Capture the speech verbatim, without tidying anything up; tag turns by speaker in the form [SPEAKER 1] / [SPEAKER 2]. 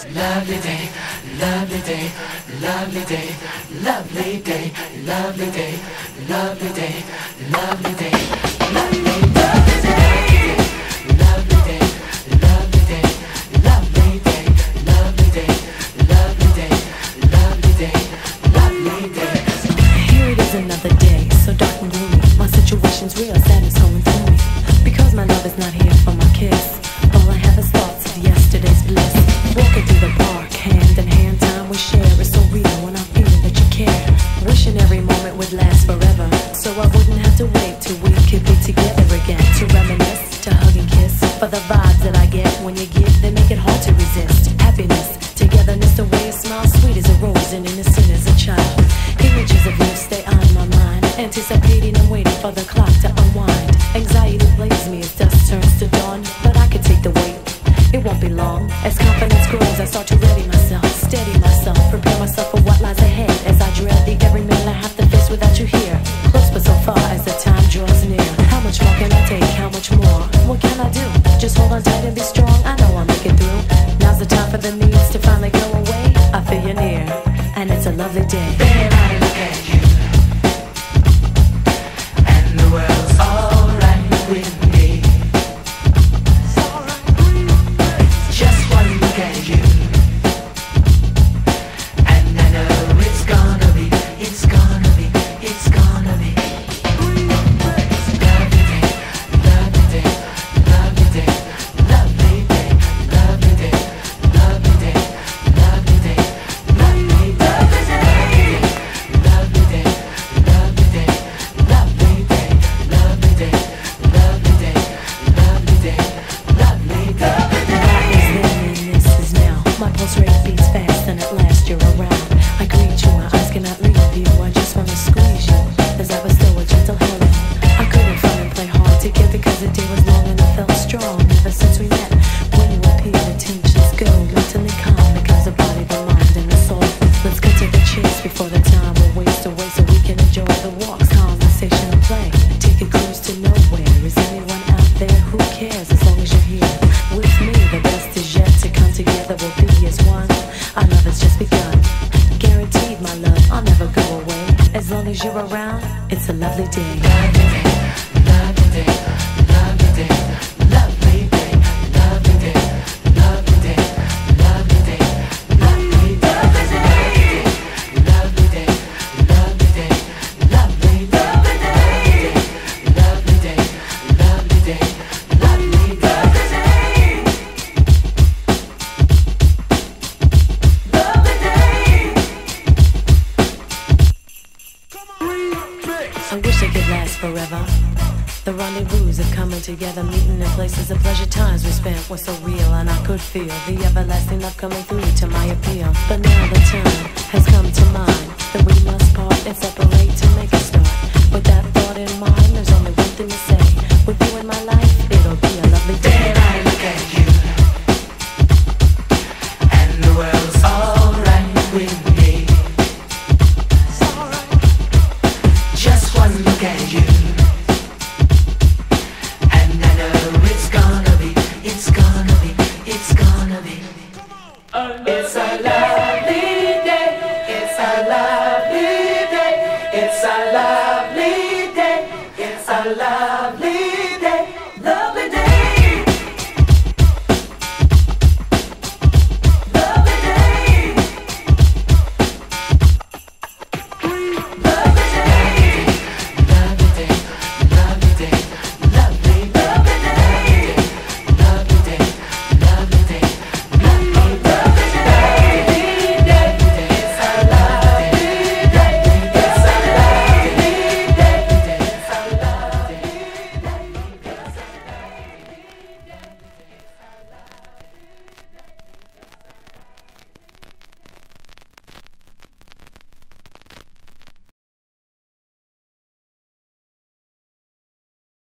[SPEAKER 1] Lovely day, lovely day, lovely day, lovely day, lovely day, lovely day, lovely day, lovely day, lovely day, lovely day, lovely day, lovely day, lovely day, lovely day, lovely day.
[SPEAKER 2] Here it is another day, so dark and gloomy. My situation's real, sadness going through me. Because my love is not here for my kiss. All I have is thoughts of yesterday's bliss. Walking through the park, hand in hand, time we share is so real when I feel that you care. Wishing every moment would last forever, so I wouldn't have to wait till we could be together again. To reminisce, to hug and kiss, for the vibes that I get when you give, they make it hard to resist. Happiness, togetherness, the way you smile, sweet as a rose and innocent as a child. Images of you stay on my mind, anticipating and waiting for the clock to unwind. Anxiety plays me as dusk turns to dawn, but I could take the weight. It won't be long. As confidence grows, I start to ready myself, steady myself, prepare myself for what lies ahead. As I dread the every minute I have to face without you here. Close but so far as the time draws near. How much more can I take? How much more? What can I do? Just hold on tight and be strong. I know I'll make it through. Now's the time for the needs to finally go away. I feel you near, and it's a lovely day.
[SPEAKER 1] Then I look at you, and the world's alright with me. Just one look at you, and I know it's gonna be, it's gonna be, it's gonna be. Lovely day, lovely day, lovely day, lovely day, lovely day, lovely day, lovely day, lovely day, lovely day, lovely day, lovely day, lovely day, lovely day, lovely day, lovely day, lovely day.
[SPEAKER 2] This is now. My pulse rate beats fast, and at last you're around. I greet you, my eyes cannot leave you. I just wanna squeeze you, as I bestow a gentle hello. I couldn't fun and play hard to get because the day was long and I felt strong. Ever since we met, when you appear, the tensions go. Mentally calm becomes the body, the mind, and the soul. Let's cut to the chase before the time will waste away, so we can enjoy the walks, conversation, and play. Take a cruise to nowhere. Is anyone out there? Who cares as long as you're here with me? The best is yet to come together. We'll be as one. Our love has just begun. Guaranteed, my love, I'll never go away. As long as you're around, it's a lovely day.
[SPEAKER 1] Lovely day, lovely day, lovely day, lovely day, lovely day, lovely day, lovely day, lovely day, lovely day, lovely day, lovely day, lovely day, lovely day, lovely day, lovely day.
[SPEAKER 2] I wish it could last forever. The rendezvous of coming together, meeting in places of pleasure. Times we spent were so real, and I could feel the everlasting love coming through to my appeal. But now the time has come to mind that we must part and separate to make a start. With that thought in mind, there's only one thing to say. With you in my life, it'll be a lovely day.
[SPEAKER 1] Then I look at you, and the world's alright with me. Just one look at you, and I know it's gonna be, it's gonna be, it's gonna be. It's a